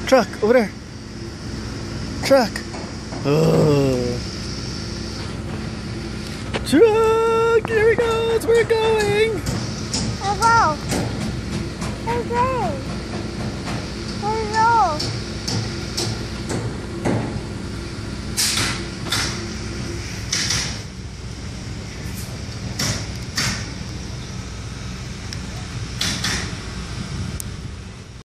Truck, over there. Truck. Oh. Truck, here he goes, we're going. Let's go. Okay.